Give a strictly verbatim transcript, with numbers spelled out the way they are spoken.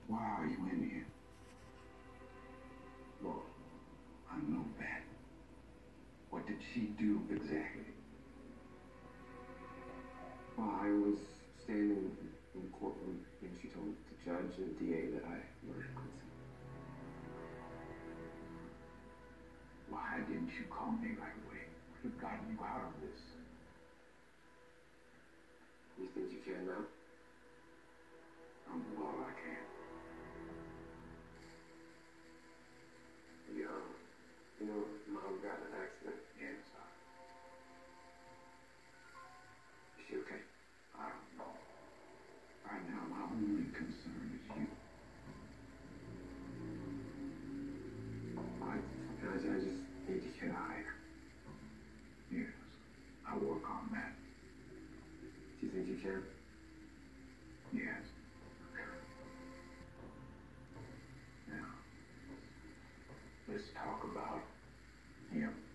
Why are you in here? Well, I know that. What did she do exactly? well, I was standing in the courtroom and she told the judge and the D A that I murdered Quincy. Why didn't you call me right away? Could have gotten you out of this. You think you can now? I'm all I can. Yeah. You know, Mom got in an accident. Yes, Is she okay? I, I don't know. Right now, my only concern is you. I, I, I just need to get out of here. Yes, I work on that. Do you think you can? Yes. Now, let's talk about him.